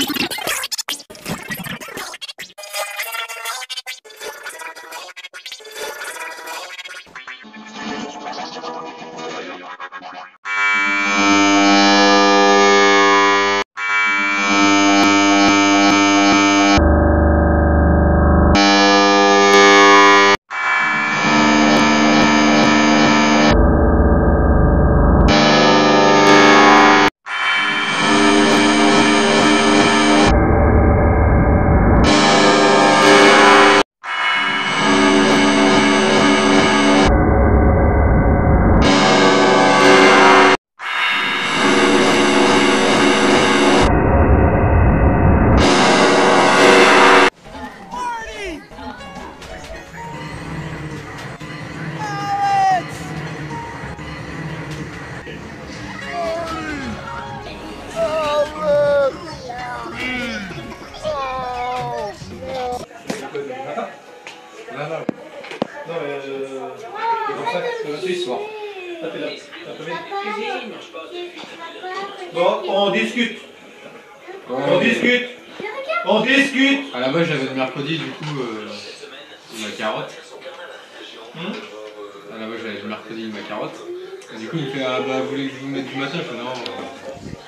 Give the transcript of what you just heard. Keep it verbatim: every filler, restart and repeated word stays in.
Là, là. Non, mais euh, c'est pour ça que le ce soir. Ah, t'es là. Bon, on discute. Ouais, on mais... discute. On discute. À la base, j'avais le mercredi, du coup, euh, ma carotte. Hmm à la base, j'avais le mercredi, ma carotte. Et du coup, il me fait, ah bah, vous voulez que je vous mette du matin? Je fais non. Euh...